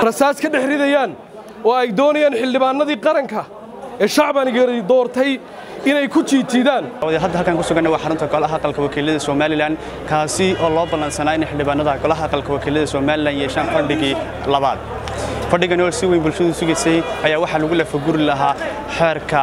rasaas ka dhex ridayaan oo ay doonayaan xildhibaanadii qaranka ee shacbiga doortay inay ku jiitidaan. hadda halkan ku sugan waa xarunta golaha aqalka wakiilada Soomaaliland kaasi oo loo ballansanaa in xildhibaanada golaha aqalka wakiilada Soomaaliland yeeshaan fadhigii labaad. fadhigan oo si weyn bulshadu sugaysay ayaa waxa lagu la faguri lahaa xeerka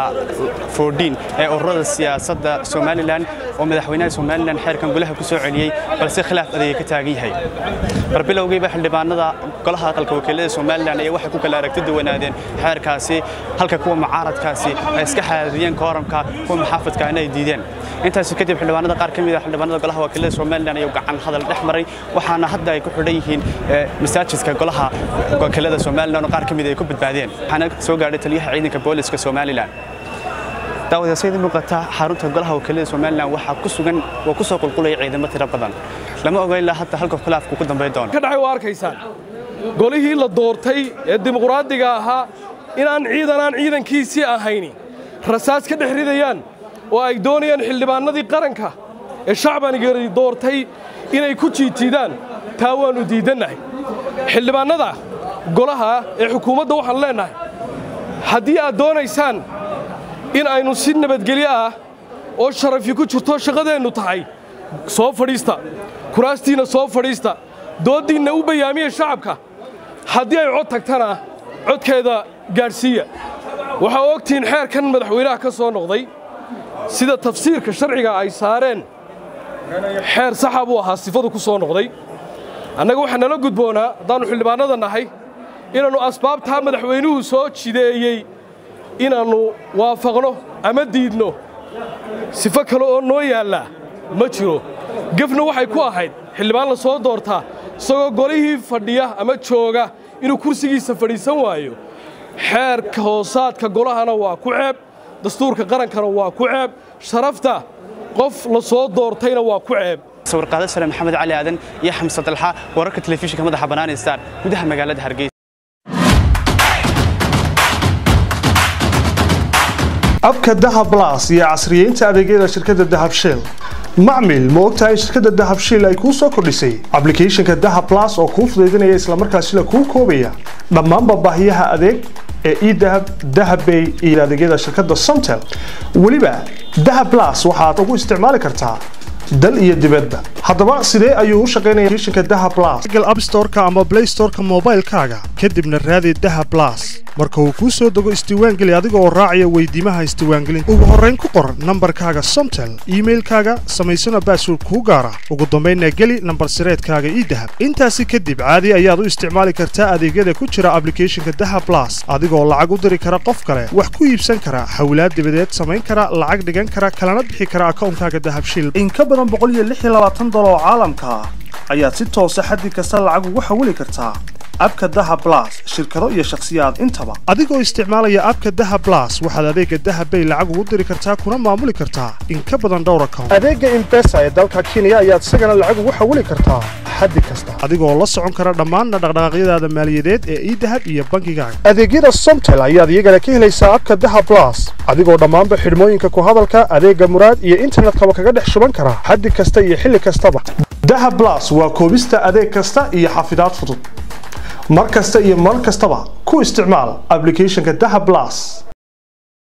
14 ee ururada siyaasadda Soomaaliland oo madaxweynaha Soomaaliland xeerkan golaha ku soo celiyay balse khilaaf adeeg ka taagan yahay. barbilowgiiba xildhibaanada golaha aqalka wakiilada Soomaaliland ayaa waxa ku kala aragti duwanaadeen xeerkaasi halka kuwa mucaaradkaasi ay iska xaadiyeen kooramka kuwa maxaafadka ay diideen. intaas kadib xildhibaanada qaar kamid ah xildhibaanada golaha wakiilada Soomaaliland ayaa gacan hadal dhex maray waxaana hadda ay ku xidhan yihiin masaajidka golaha wakiilada Soomaaliland qaar kamid ay ku badbaadeen. waxaana soo gaaray taliyaha ciidanka booliska Soomaaliland. daawada sayid muuqata xarunta golaha wakiilada Soomaaliland waxa ku sugan oo ku soo qulqulay ciidamo tiro badan. lama ogeyn la hadda halka khilaafku ku dambeey doono. ka dhacay waa arkaysaan golihii la doortay ee dimuqraadiga ahaa inaan ciidankiisii ahayn rasaas ka dhex ridayaan oo ay doonayaan xildhibaanadii qaranka ee shacbiga doortay inay ku jiitidaan taa waanu diidanahay. xildhibaanada golaha ee xukuumadda waxaan leenahay haddii aad doonaysaan in aynu si nabadgelyo ah oo sharafi ku jirto shaqadeennu tahay soo fadhiista kuraastiina soo fadhiista doodiinna u bayaamiya shacabka haddii ay cod tagtana codkeeda gaadhsiiya. waxaa ogtihiin xeerkan madaxweynaha ka soo noqday sida tafsiirka sharciga ay saareen xeer saxa buu ahaa sifadu ku soo noqday. annaga waxaa nala gudboonaa haddaannu xildhibaanada nahay inaannu asbaabtaa madaxweynuhu soo jideeyey inaannu waafaqno ama diidno. sifo kale oo noo yaallaa ma jiro. gefna waxay ku ahayd xildhibaan la soo doortaa isagoo golihii fadhiya ama jooga inuu kursigiisa fadhiisan waayo. xeerka hoosaadka golahana waa ku ceeb, dastuurka qarankana waa ku ceeb, sharafta qof la soo doortayna waa ku ceeb. sawir qaadada sare Maxamed Cali Aadan iyo Xamsa Dalxa wararka telefishinka madaxa bannaan ee Star gudaha magaalada Hargeysa. abka Dahab Plus iyo casriyeynta adeegyada shirkadda Dahab Shell. macmil ma ogtahay shirkadda Dahab Shell ay ku soo kordhisay applicationka Dahab Plus oo kuu fududeynaya isla markaasina kuu koobaya dhammaan baahiyaha adeeg ee e-Dahab, Dahab Pay iyo adeegyada shirkadda Somtel. waliba Dahab Plus waxaad ugu isticmaali kartaa dal iyo dibadda. haddaba sidee ayuu u shaqeynayaa applicationka Dahab Plus? Google App Store-ka ama Play Store-ka mobile-kaaga kadibna raadi Dahab Plus. marka uu ku soo dago isdiiwaangeli adiga oo raacaya weydiimaha isdiiwaangelinta. ugu horreyn ku qor nambarkaaga Somtel, email-kaaga, samaysana password kuu gaara. ugu dambeynna geli nambar sireedkaaga e-Dahab. intaasi kadib caadi ayaad u isticmaali kartaa adeegyada ku jira applicationka Dahab Plus adigoo lacag u diri kara qof kale, wax ku iibsan kara, xawlaad dibadeed samayn kara, lacag dhigan kara, kalana bixi kara akoonkaaga Dahab Shell. in ka badan $126 oo caalamka ah ayaad si toos ah xaddi kasta lacag ugu xawili kartaa abka Dahab Plus shirkado iyo shakhsiyaad intaba. adigoo isticmaalaya abka Dahab Plus waxaad adeega Dahab Pay lacag ugu diri kartaa kuna maamuli kartaa in ka badan dhowr account. adeega M-Pesa ee dalka Kenya ayaad isagana lacag ugu xawili kartaa xaddi kasta adigoo la socon kara dhammaan dhaqdhaqaaqyadaada maaliyadeed ee e-Dahab iyo bangigaaga. adeegyada Somtel ayaad iyagana ka helaysaa abka Dahab Plus adigoo dhammaanba xidhmooyinka ku hadalka adeega muraad iyo internetkaba kaga dhex shuban kara xaddi kasta iyo xilli kastaba. Dahab Plus waa koobista adeeg kasta iyo xafidaad fudud. mar kasta iyo mar kastaba ku isticmaal applicationka Dahab Plus.